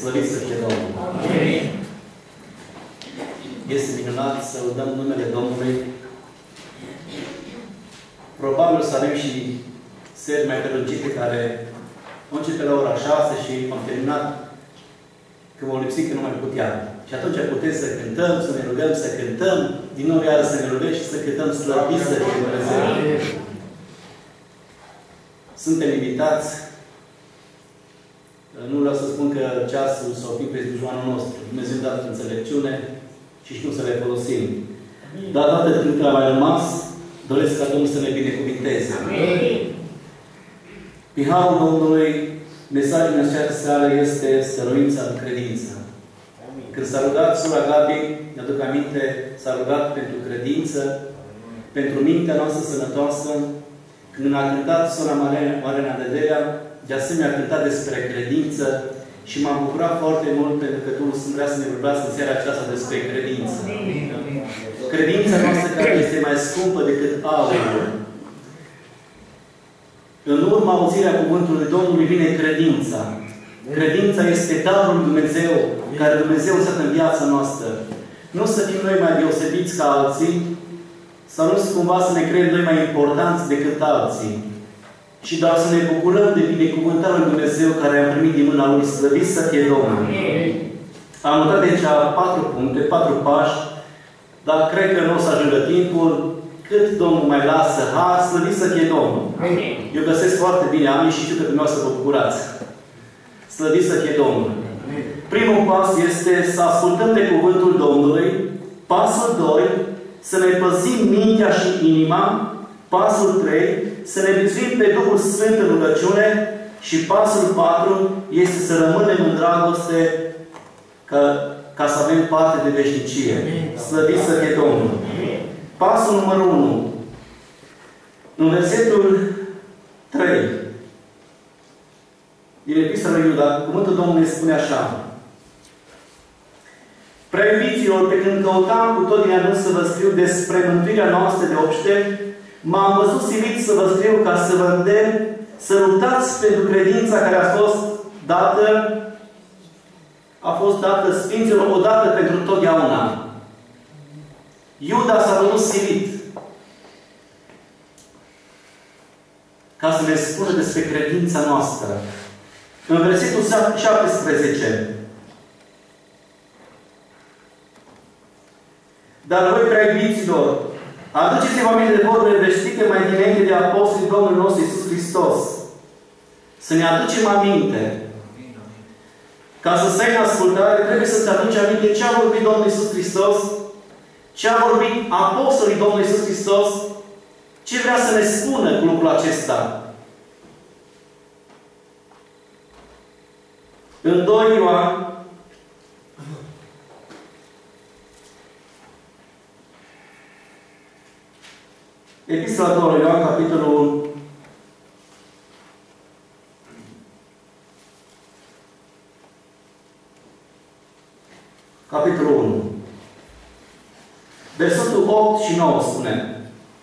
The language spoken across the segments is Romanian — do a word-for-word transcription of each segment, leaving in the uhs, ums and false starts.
Slăvit să fie Domnul! Amin. Este minunat să lăudăm numele Domnului. Probabil să avem și seri mai prelungite care au început la ora șase și am terminat când vom lipsi că nu mai puteam. Și atunci putem să cântăm, să ne rugăm, să cântăm, din nou iară să ne rugăm și să cântăm slăvit să fie Dumnezeu. Suntem invitați. Nu vreau să spun că ceasul sau timpul este dușmanul nostru. Dumnezeu a dat înțelepciune și știu să le folosim. Dar dată când a mai rămas, doresc ca Domnul să ne binecuvinteze. Prin harul Domnului, mesajul în această seară este stăruința în credință. Când s-a rugat sora Gabi, mi-aduc aminte, s-a rugat pentru credință, pentru mintea noastră sănătoasă. Când a cântat sora Marina Dedelia, de asemenea a cântat despre credință și m-am bucurat foarte mult pentru că Duhul Sfânt vrea să ne vorbească în seara aceasta despre credință. Credința noastră care este mai scumpă decât aurul. În urma auzirea cuvântului Domnului vine credința. Credința este darul lui Dumnezeu, care Dumnezeu a lăsat în viața noastră. Nu să fim noi mai deosebiți ca alții, sau nu cumva să ne credem noi mai importanți decât alții. Și doar să ne bucurăm de binecuvântarea lui Dumnezeu care am primit din mâna Lui, slăvit să fie Domnul. Am notat deci patru puncte, patru pași, dar cred că nu o să ajungă timpul. Cât Domnul mai lasă har, slăvit să fie Domnul. Eu găsesc foarte bine Ami și știu că dumneavoastră vă bucurați. Slăvit să fie Domnul. Primul pas este să ascultăm de cuvântul Domnului. Pasul doi, să ne păzim mintea și inima. Pasul trei, să ne bizuim pe Duhul Sfânt în rugăciune. Și pasul patru este să rămânem în dragoste ca, ca să avem parte de veșnicie. Slăvit să fie Domnul. Pasul numărul unu. În versetul trei. Din Epistola lui Iuda, cuvântul Domnului ne spune așa. Prea iubiților, pe când căutam cu tot din adus să vă scriu despre mântuirea noastră de obște, m-am văzut silit să vă scriu ca să vă îndemn să luptați pentru credința care a fost dată, a fost dată Sfinților odată pentru totdeauna. Iuda s-a văzut silit ca să ne spună despre credința noastră. În versetul șaptesprezece. Dar voi, prea iubiților, aduceți-vă aminte de vorbele veștite mai dinainte de apostolii Domnului nostru Iisus Hristos. Să ne aducem aminte. Ca să stai în ascultare, trebuie să-ți aduci aminte ce a vorbit Domnul Iisus Hristos, ce a vorbit apostolii Domnului Iisus Hristos, ce vrea să ne spună cu lucrul acesta. În doi Ioan, Epistola doi Ioan, capitolul capitolul unu. Versetul opt și nouă spune: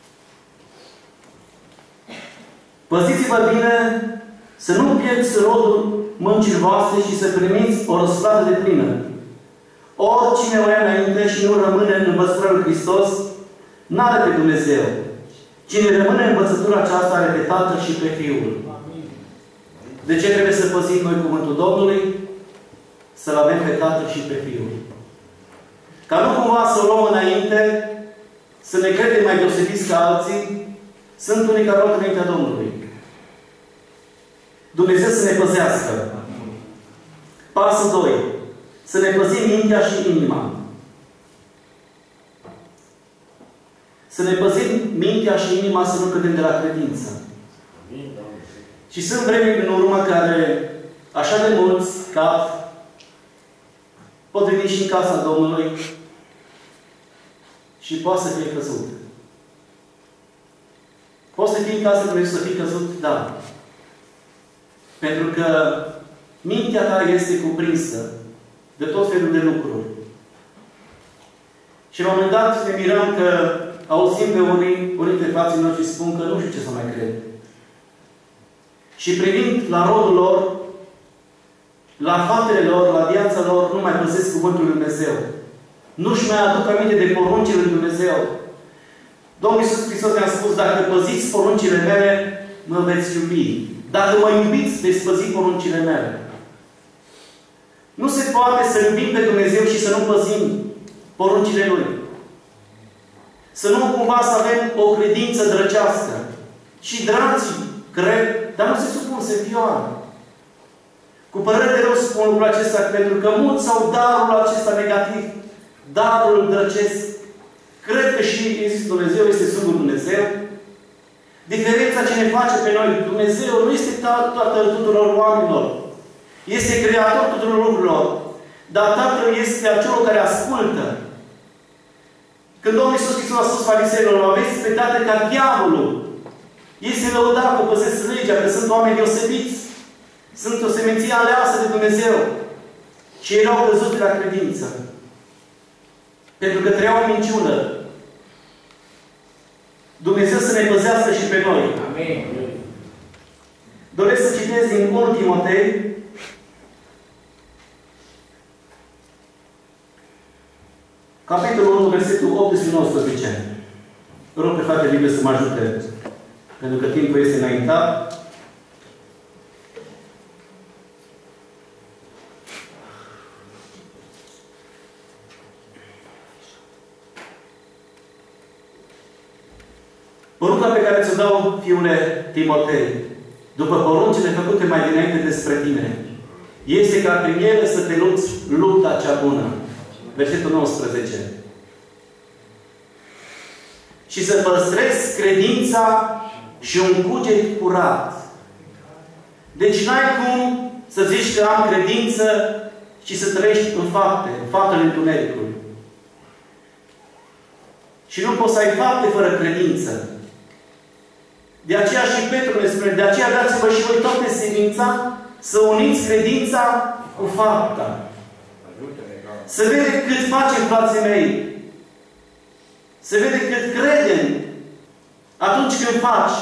Păziți-vă bine să nu pierdeți rodul muncii voastre și să primiți o răsplată de plină. Oricine o ia înainte și nu rămâne în învățătura lui Hristos, n-are pe Dumnezeu. Cine rămâne în învățătura aceasta are pe Tatăl și pe Fiul. De ce trebuie să păzim noi cuvântul Domnului? Să-L avem pe Tatăl și pe Fiul. Ca nu cumva să o luăm înainte, să ne credem mai deosebiți ca alții, sunt unii care au înaintea Domnului. Dumnezeu să ne păzească. Pasul doi. Să ne păzim mintea și inima. Să ne păzim mintea și inima să nu cădem de la credință. Și sunt vremuri în urmă care așa de mulți cad, pot veni și în casa Domnului și poate să fie căzut. Poți să fii în casa Domnului să fii căzut? Da. Pentru că mintea ta este cuprinsă de tot felul de lucruri. Și la un moment dat ne mirăm că auzim pe unii, unii dintre frații noștri spun că nu știu ce să mai cred. Și privind la rodul lor, la faptele lor, la viața lor, nu mai păzesc cuvântul lui Dumnezeu. Nu-și mai aduc aminte de poruncile lui Dumnezeu. Domnul Iisus Hristos ne-a spus, dacă păziți poruncile mele, mă veți iubi. Dacă mă iubiți, veți păzi poruncile mele. Nu se poate să iubim pe Dumnezeu și să nu păzim poruncile Lui. Să nu cumva să avem o credință drăcească. Și dragii cred, dar nu se supun, se vioară. Cu părere de rău spun lucrul acesta, pentru că mulți au darul acesta negativ. Darul drăcesc. Cred că și există Dumnezeu, este singurul Dumnezeu. Diferența ce ne face pe noi, Dumnezeu nu este Tatăl tuturor oamenilor. Este Creator tuturor lucrurilor. Dar Tatăl este acel care ascultă. Când Domnul Iisus Hristos a spus fariseilor, aveți pe Tatăl ca diavolul. Este lăudat că păzesc legea, că sunt oameni deosebiți. Sunt o seminție aleasă de Dumnezeu. Și ei au căzut de la credință. Pentru că trăiau o minciună. Dumnezeu să ne păzească și pe noi. Amin. Doresc să citesc din unu Timotei, capitolul unu, versetul optsprezece nouăsprezece. Rog pe frate Liviu să mă ajute, pentru că timpul este înaintat. Porunca pe care ți-o dau, fiule Timotei, după poruncile făcute mai dinainte despre tine, este ca prin ele să te lupți lupta cea bună. Versetul nouăsprezece. Și să păstrezi credința și un cuget curat. Deci n-ai cum să zici că am credință și să trăiești în fapte, în faptele întunericului. Și nu poți să ai fapte fără credință. De aceea și Petru ne spune, de aceea dați-vă și voi toate silința să uniți credința cu fapta. Să vede cât facem, frații mei. Să vede cât credem atunci când faci.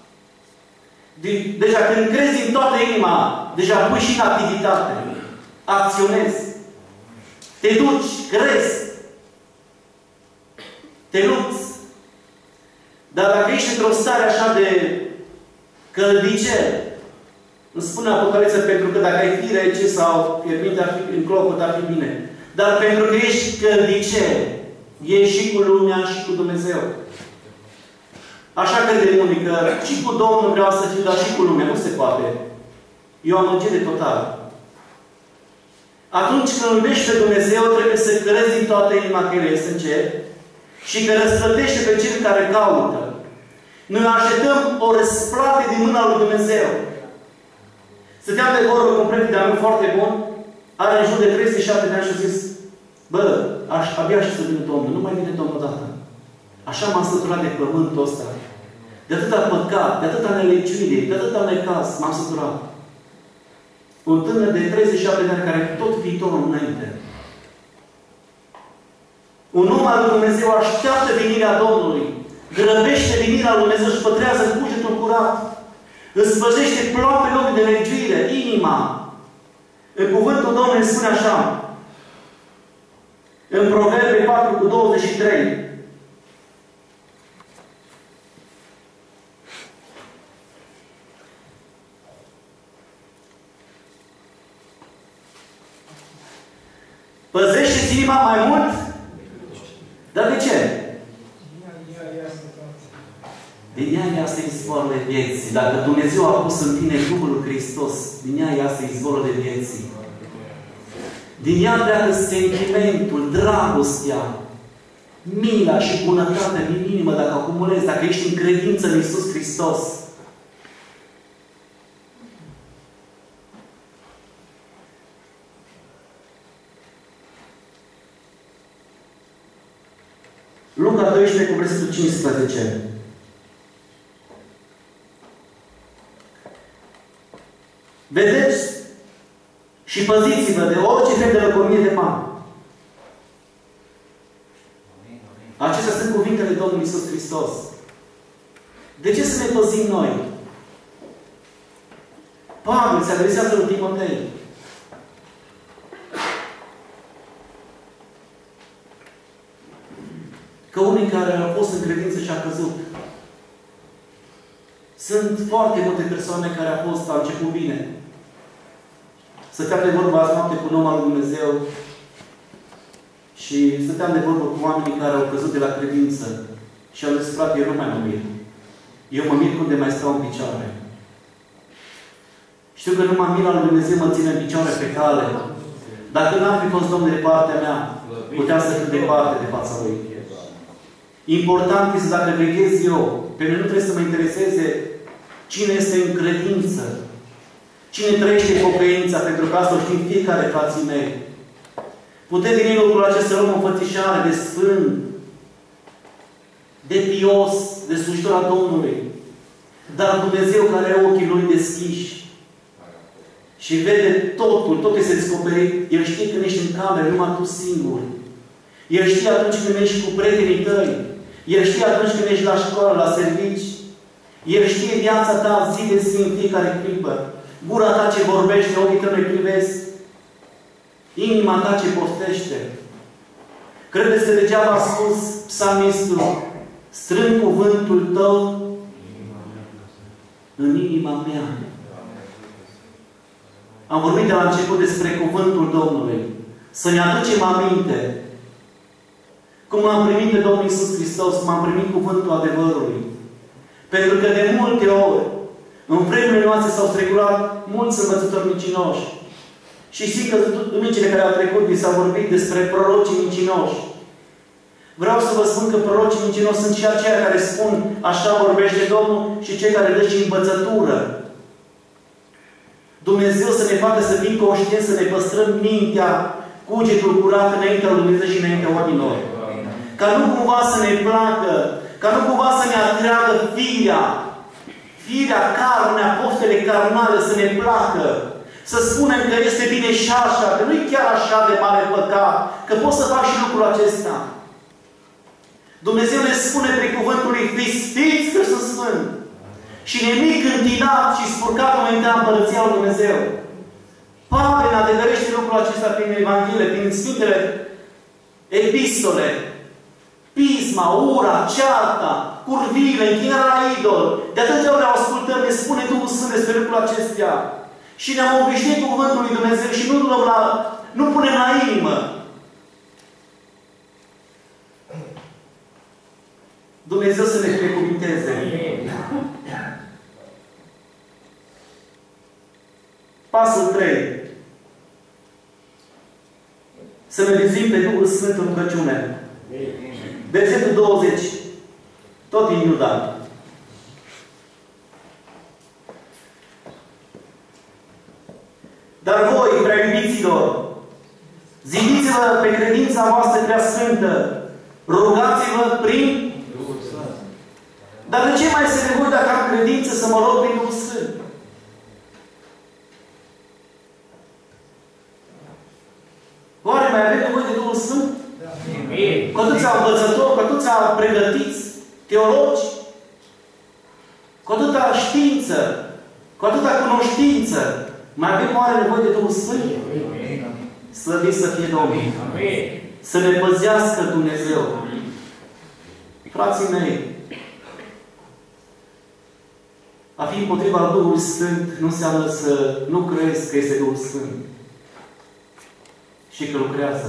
De deja când crezi în toată inima, deja pui și în activitate. Acționezi. Te duci, crezi. Te lupți. Dar dacă ești într-o stare așa de căldicel, îmi spune Apocalipsa, pentru că dacă ai fi rece sau fierbinte, ar fi în clopot, ar fi bine. Dar pentru că ești căldicel, ești și cu lumea și cu Dumnezeu. Așa crede unii că și cu Domnul vreau să fiu, dar și cu lumea. Nu se poate. E o amăgire totală. Atunci când iubești pe Dumnezeu, trebuie să crezi din toată inima că El este în cer și că răsplătește pe cel care caută. Noi așteptăm o răsplată din mâna lui Dumnezeu. Stăteam de vorbă cu un prieten de-a meu foarte bun, are în jur de treizeci și șapte de ani și a zis, bă, aș, abia și să vină Domnul, nu mai vine Domnul odată. Așa m-am săturat de pământul ăsta. De atâta păcat, de atâta neleciuire, de atâta necas, m-am săturat. Un tânăr de treizeci și șapte de ani care are tot viitorul înainte. Un om al lui Dumnezeu așteaptă venirea Domnului. Grăbește venirea lui Dumnezeu și pătrează cugetul curat. Îți spăzește ploape loc de nelegiuire, inima. În cuvântul Domnului spune așa. În Proverbe patru cu douăzeci și trei. Păzește-ți inima mai mult? Dar de ce? Din ea iasă izvorul de vieții. Dacă Dumnezeu a pus în tine Duhul lui Hristos, din ea iasă izvorul de vieții. Din ea pleacă sentimentul, dragostea, mila și bunătatea din inimă, dacă acumulezi, dacă ești în credință în Iisus Hristos. Luca doisprezece cu versetul cincisprezece. Vedeți și păziți-vă de orice fel de lăcomie de bani. Acestea sunt cuvintele Domnului Iisus Hristos. De ce să ne păzim noi? Pavel se adresează lui Timotei. că unii care au fost în credință și a căzut. Sunt foarte multe persoane care au fost, au început bine. Stăteam de vorbă azi noapte cu un om al lui Dumnezeu și stăteam de vorbă cu oamenii care au căzut de la credință și au zis, frate, eu nu mai mă mir. Eu mă mir cum de mai stau în picioare. Știu că numai mila lui Dumnezeu mă ține în picioare pe cale. Dacă n-ar fi fost Domnul de partea mea, puteam să fiu departe de fața Lui. Important este dacă veghez eu. Pe mine nu trebuie să mă intereseze cine este în credință. Cine trăiește pocăința, pentru că asta o știm fiecare, frații mei. Putem din lucrul acesta să luăm o fățișare de sfânt, de pios, de slujitor al Domnului. Dar Dumnezeu care are ochii Lui deschiși și vede totul, tot este descoperit. El știe când ești în cameră, numai tu singur. El știe atunci când ești cu prietenii tăi. El știe atunci când ești la școală, la servici. El știe viața ta zi de zi, în fiecare clipă. Gura ta ce vorbește, ochii tăi ne privesc. Inima ta ce poftește. Credeți că degeaba a spus psalmistul, strâng cuvântul tău în inima mea. Am vorbit de la început despre cuvântul Domnului. Să ne aducem aminte. Cum am primit de Domnul Iisus Hristos, cum am primit cuvântul adevărului. Pentru că de multe ori, în vremurile noastre s-au strecurat mulți învățători mincinoși. Și știți că duminicile care au trecut, vi s-a vorbit despre prorocii mincinoși. Vreau să vă spun că prorocii mincinoși sunt și aceia care spun așa vorbește Domnul și cei care dă și învățătură. Dumnezeu să ne facă să fim conștienți, să ne păstrăm mintea, cugetul curat înaintea lui Dumnezeu și înaintea oamenilor. Ca nu cumva să ne placă, ca nu cumva să ne atragă firea, firea carnea, poftele carnale să ne placă. Să spunem că este bine și așa, că nu e chiar așa de mare păcat, că pot să fac și lucrul acesta. Dumnezeu ne spune prin cuvântul lui, fiți fiți că sunt sfânt. Și nimic întinat și spurcat nu intra în Împărăția lui Dumnezeu. Pavel ne adevărește lucrul acesta prin Evanghelie, prin Sfintele Epistole. Pisma, ura, cearta, curvile, închinarea la idol. De atâtea ori ascultăm, ne spune Duhul Sfânt despre lucrul acestea. Și ne-am obișnuit cu cuvântul lui Dumnezeu și nu, la, nu punem la inimă. Dumnezeu să ne binecuvinteze. Pasul trei. Să ne vizim pe Duhul Sfânt în rugăciune. Versetul douăzeci. Tot din Iuda. Dar voi, prea iubiților, zidiți-vă pe credința voastră prea sfântă, rugați-vă prin Duhul Sfânt. Dar de ce mai este nevoie dacă am credință să mă rog prin Duhul Sfânt? Oare mai avem nevoie de Duhul Sfânt? Cu atâția învățători, cu atâția pregătiți, teologi, cu atâta știință, cu atâta cunoștință, mai avem oare nevoie de Duhul Sfânt? Slăvit să fie Domnul! Să ne păzească Dumnezeu! Frații mei, a fi împotriva Duhului Sfânt nu înseamnă să nu crezi că este Duhul Sfânt și că lucrează.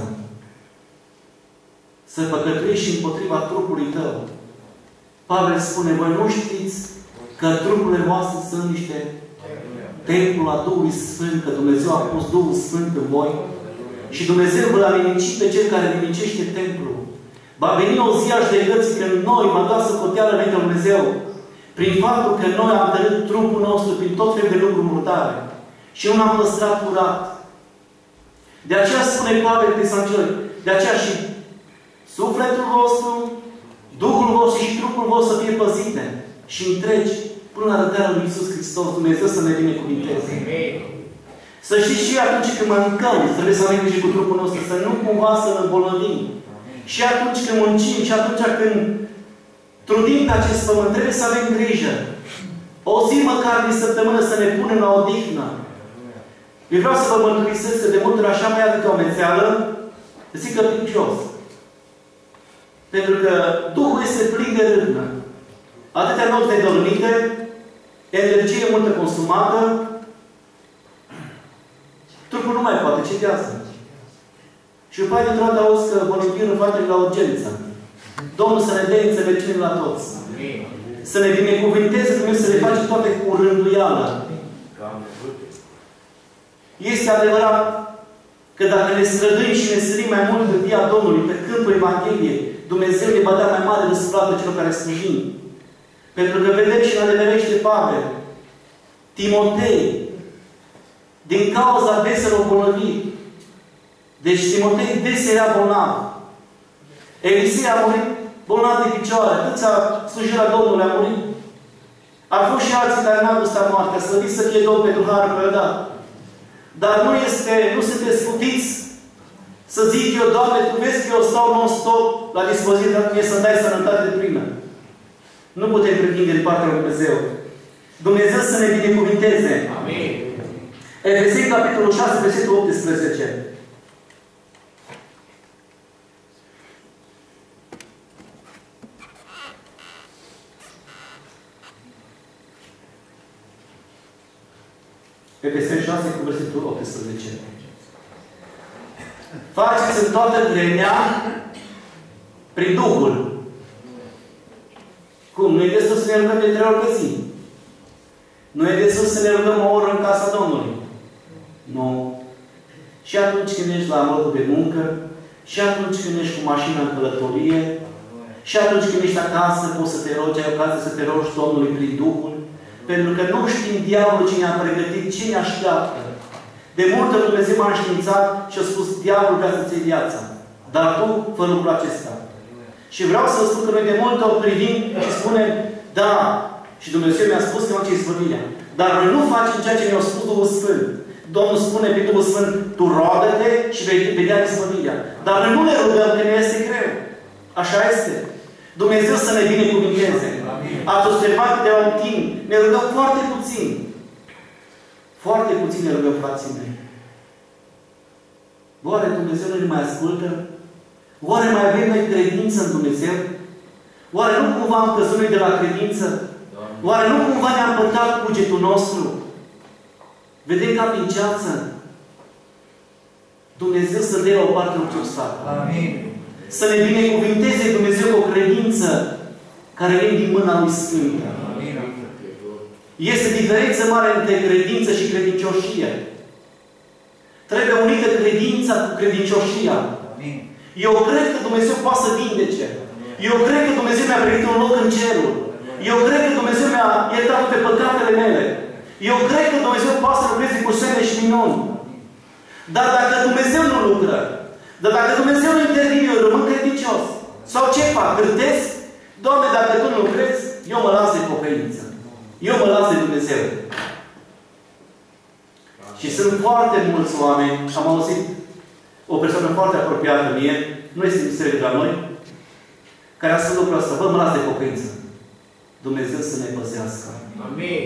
Să păcătuiești și împotriva trupului tău. Pavel spune, voi nu știți că trupurile voastre sunt niște templul a Duhului Sfânt, că Dumnezeu a pus Duhul Sfânt în voi și Dumnezeu vă a nimicit pe cel care nimicește templul. Va veni o zi a judecății când noi, mă dat să coteală înaintea lui Dumnezeu, prin faptul că noi am tărât trupul nostru prin tot felul de lucruri murdare și nu l-am păstrat curat. De aceea spune Pavel Tesalonicenilor, de aceea și sufletul vostru, Duhul vostru și trupul vostru să fie păzite și întregi până la rădarea lui Iisus Hristos. Dumnezeu să ne binecuvinteze. Să știți și atunci când mâncăm, trebuie să avem grijă cu trupul nostru, să nu cumva să-l îmbolnăvim. Și atunci când muncim, și atunci când trudim pe acest pământ, trebuie să avem grijă. O zi măcar din săptămână să ne punem la odihnă. Eu vreau să vă mărturisesc că de multe ori așa mai aduc o mețeală, zic că pic jos. Pentru că Duhul este plin de râvnă. Atâtea nopți nedormite, energie multă consumată, trupul nu mai poate, cedează. Și după aceea, dintr-o dată, auzi că voluntarul face la urgență. Domnul să ne dea înțelepciune la toți. Să ne binecuvânteze Dumnezeu, să le face toate cu rânduială. Este adevărat că dacă ne străduim și ne sărim mai mult în via Domnului, pe câmpul Evangheliei, Dumnezeu ne va da mai mare răsplată celor care slujim. Pentru că vedem și în adeverește Pavel, Timotei, din cauza deselor bolnavi. Deci Timotei des era bolnav. Elisei a murit bolnav de picioare. Câța slujirea Domnului a murit. Au fost și alții care n-au gustat moartea. Slăvit să fie Domnul pentru harul care dat. Dar nu este, nu sunteți scutiți să zic eu, Doamne, Tu vezi că eu stau non-stop la dispoziția mie să-mi dai sănătate plină. Nu putem pretinde în partea lui Dumnezeu. Dumnezeu să ne binecuvinteze. Amin. Efeseni, capitolul șase, versetul optsprezece. Efeseni șase, cu versetul optsprezece. Faceți în toată vremea prin Duhul. Cum? Nu e destul să ne rugăm de trei ori pe zi. Nu e destul să ne rugăm o oră în casa Domnului. Nu. Și atunci când ești la locul de muncă, și atunci când ești cu mașina în călătorie, și atunci când ești acasă, poți să te rogi, ai ocazia să te rogi Domnului prin Duhul. Pentru că nu știm diavolul ce ne-a pregătit, ce ne așteaptă. De multă Dumnezeu m-a înștiințat și a spus, diavolul vrea să-ți iei viața. Dar tu, fă lucrul acesta. Și vreau să spun că noi de multe ori privim și spunem, da, și Dumnezeu mi-a spus că nu ce izbăvirea. Dar noi nu facem ceea ce mi-a spus Duhul Sfânt. Domnul spune pe Duhul Sfânt, tu roadă-te și vei vedea izbăvirea. Dar noi nu ne rugăm că ne este greu. Așa este. Dumnezeu să ne binecuvinteze. Ați observat de la un timp, ne rugăm foarte puțin. Foarte puțin ne rugăm, frații mei. Oare Dumnezeu nu ne mai ascultă? Oare mai avem noi credință în Dumnezeu? Oare nu cumva am căzut noi de la credință? Oare nu cumva ne-a împătat cugetul nostru? Vedem ca prin ceață. Dumnezeu să dea o parte în obstacol. Amin. Să ne binecuvinteze Dumnezeu cu o credință care vine din mâna Lui Sfântă. Amin. Este diferență mare între credință și credincioșie. Trebuie unită credința cu credincioșia. Amin. Eu cred că Dumnezeu poate să vindece. Eu cred că Dumnezeu mi-a pregătit un loc în cerul. Eu cred că Dumnezeu mi-a iertat pe păcatele mele. Eu cred că Dumnezeu poate să lucreze cu semne și minuni. Dar dacă Dumnezeu nu lucră, dar dacă Dumnezeu nu intervine, eu rămân credincios. Sau ce fac? Cârtesc? Doamne, dacă Tu nu lucrezi, eu mă las de pocăință. Eu mă las de Dumnezeu. Și sunt foarte mulți oameni, am auzit o persoană foarte apropiată mie, nu este în biserică la noi, care a spus lucrul ăsta, vă mă las de pocăință. Dumnezeu să ne păzească. Amin.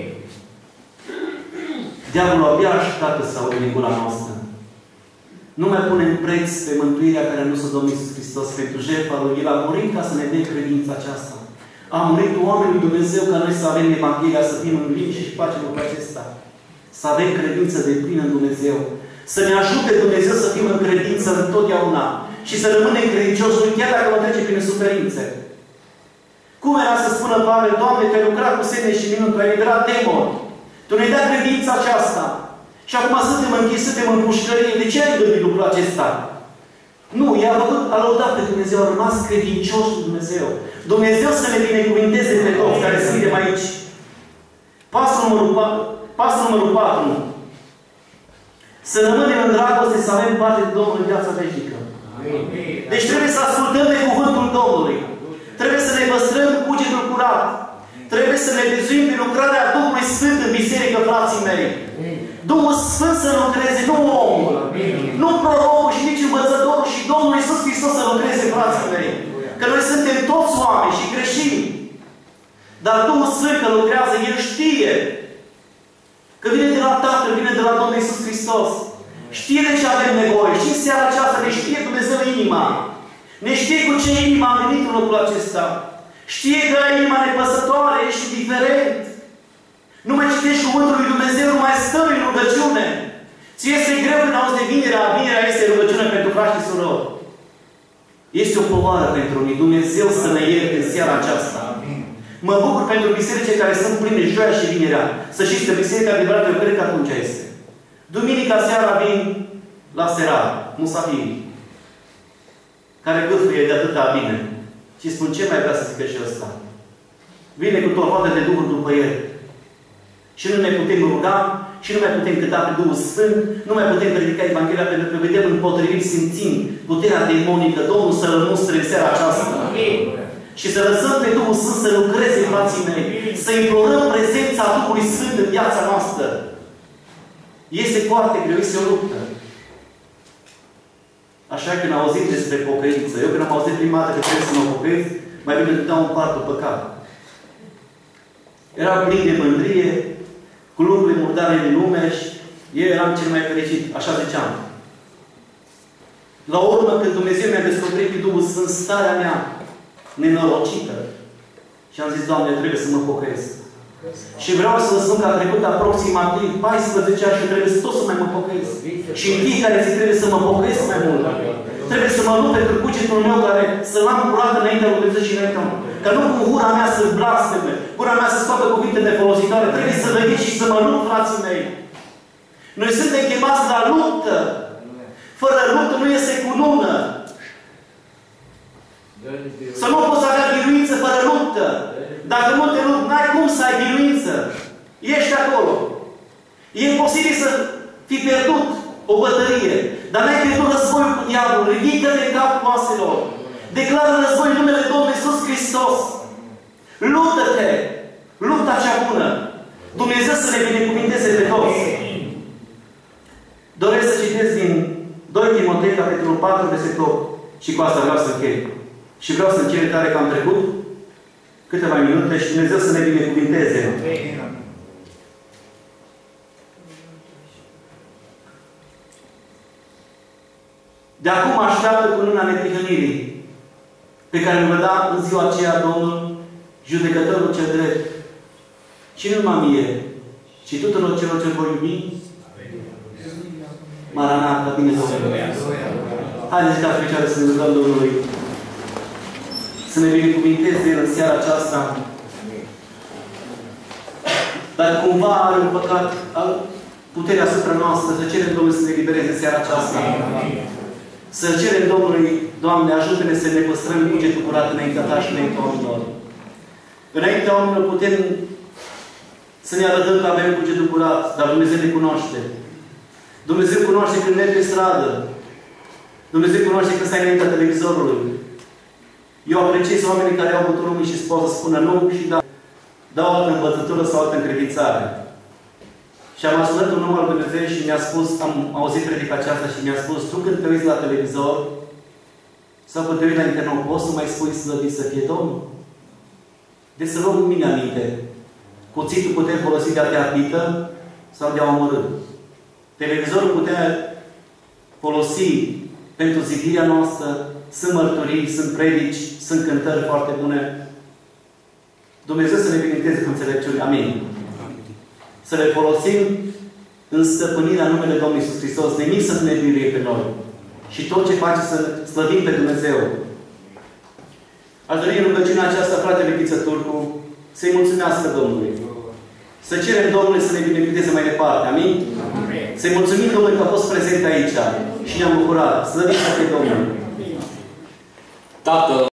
Diavolul abia așteaptă să aude din gura noastră. Nu mai punem preț pe mântuirea care a dus-o Domnul Iisus Hristos pentru jertfa Lui. El a murit ca să ne dea credința aceasta. A murit oamenii lui Dumnezeu ca noi să avem Evanghelia, să fim în liniște și facem lucrul acesta. Să avem credință de plină în Dumnezeu. Să ne ajute Dumnezeu să fim în credință întotdeauna. Și să rămânem credincioși Lui chiar dacă mă trece prin suferințe. Cum era să spună Pavel, Doamne, Te-ai lucrat cu semne și minuni, Tu ai liberat demoni. Tu ne-ai dat credința aceasta. Și acum suntem închiși, suntem în pușcărie. De ce ai gândit lucrul acesta? Nu, i-a făcut, a lăudat pe Dumnezeu, a rămas credincioși cu Dumnezeu. Dumnezeu să ne binecuvinteze pe toți care suntem aici. Pasul numărul, pasul numărul patru. Să rămânem în dragoste, să avem parte de Domnul în viața veșnică. Deci trebuie să ascultăm de cuvântul Domnului. Trebuie să ne păstrăm cugetul curat. Trebuie să ne vizuim pe lucrarea Duhului Sfânt în biserică, frații mei. Duhul Sfânt să lucreze, nu omul. Nu prorocul și nici învățătorul și Domnul Iisus Hristos să lucreze, frații mei. Că noi suntem toți oameni și greșim. Dar Duhul Sfânt că lucrează, El știe. Că vine de la Tatăl, vine de la Domnul Iisus Hristos. Știe de ce avem nevoie. Și în seara aceasta ne știe Dumnezeu inima. Ne știe cu ce inimă am venit în locul acesta. Știe că ai inima nepăsătoare, ești indiferent. Nu mai citești cuvântul lui Dumnezeu, nu mai stări în rugăciune. Ție este greu când auzi de vinerea, vinerea este rugăciune pentru frați și surori. Este o povară pentru unii. Dumnezeu să ne ierte în seara aceasta. Mă bucur pentru bisericile care sunt pline joia și vinerea. Să știți că biserica adevărată, eu cred că atunci este. Duminica seara vin la seara, musafirii, care gâfâie de atâta bine. Și spun, ce mai vrea să zică și ăsta? Vine cu torhoade de Duhul după el. Și nu ne putem ruga, și nu mai putem cânta pe Duhul Sfânt, nu mai putem predica Evanghelia, pentru că vedem împotrivit, simțim puterea demonică. Domnul să rămustre în seara aceasta. Amin. Și să lăsăm pe Duhul Sfânt să lucreze, frații mei. Să implorăm prezența Duhului Sfânt în viața noastră. Este foarte greu, este o luptă. Așa când auzim despre pocăință, eu când am auzit prima dată că trebuie să mă pocăiesc, mai bine îmi dau un partul păcat. Eram plin de mândrie, cu lucrurile murdare din lume și eu eram cel mai fericit, așa ziceam. La urmă, când Dumnezeu mi-a descoperit pe Duhul Sfânt starea mea nenorocită, și am zis, Doamne, trebuie să mă pocăiesc. Și vreau să vă spun că a trecut aproximativ paisprezece ani și trebuie să tot să mai mă pocăiesc. Și în fiecare zi trebuie să mă pocăiesc mai mult. Trebuie să mă lupt pentru cugetul meu care să-l am curat înaintea lui Dumnezeu și înaintea mea. Că nu cu gura mea să blasteme, gura mea să scoată cuvinte nefolositoare. Trebuie să veghez și să mă lupt, frații mei. Noi suntem chemați la luptă. Fără luptă nu este cunună. Să nu poți avea biruință fără luptă. Dacă nu te lupți, n-ai cum să ai biruință. Ești acolo. E posibil să fii pierdut o bătărie, dar n-ai pierdut războiul cu diavolul. Ridică-te în capul oaselor. Declară război în numele Domnului Iisus Hristos. Luptă-te. Lupta cea bună. Dumnezeu să ne binecuvinteze pe toți. Doresc să citesc din doi Timotei, capitolul patru, versetul opt. Și cu asta vreau să închei. Și vreau să închei tare că am trecut câteva minute și Dumnezeu să ne binecuvinteze. De acum așteaptă cununa neprihănirii, pe care îl va da în ziua aceea Domnul, judecătorul cel drept. Și nu numai mie, ci tuturor celor ce vor iubi. Maranata, bine Domnul. Haideți ca special să ne rugăm Domnului să ne binecuvinteze în seara aceasta. Dar cumva are un păcat al puterea asupra noastră, să cerem Domnului să ne libereze în seara aceasta. Să cerem Domnului, Doamne, ajută-ne să ne păstrăm bugetul curat înaintea Ta și înaintea oamenilor. Înaintea oamenilor putem să ne arătăm că avem bugetul curat, dar Dumnezeu ne cunoaște. Dumnezeu cunoaște când mergi pe stradă. Dumnezeu cunoaște când stai înaintea televizorului. Eu apreciez oamenii care au bătut lumii și pot să spună nu și da. Dau altă învățătură sau altă încredințare. Și am ascultat un om al Dumnezeu și mi-a spus, am auzit predica aceasta și mi-a spus, tu când te uiți la televizor sau când te uiți la internet, poți să mai spui slăvit să fie Domnul? Deci să luăm în mine aminte. Cuțitul putem folosi de a te arbită sau de a omorâ. Televizorul putem folosi pentru zidirea noastră. Sunt mărturii, sunt predici, sunt cântări foarte bune. Dumnezeu să ne binecuvinteze cu înțelepciune. Amin. Să le folosim în stăpânirea numele Domnului Iisus Hristos. Nimic să nu ne biruie pe noi. Și tot ce face să slăvim pe Dumnezeu. Aș dori în rugăciunea aceasta, fratele Ghiță Turcu, să-i mulțumească Domnului. Să cerem Domnului să ne binecuvinteze mai departe. Amin? Amin. Să-i mulțumim Domnului că a fost prezent aici. Și ne-am bucurat. Slăvit să fie Domnul. Tatăl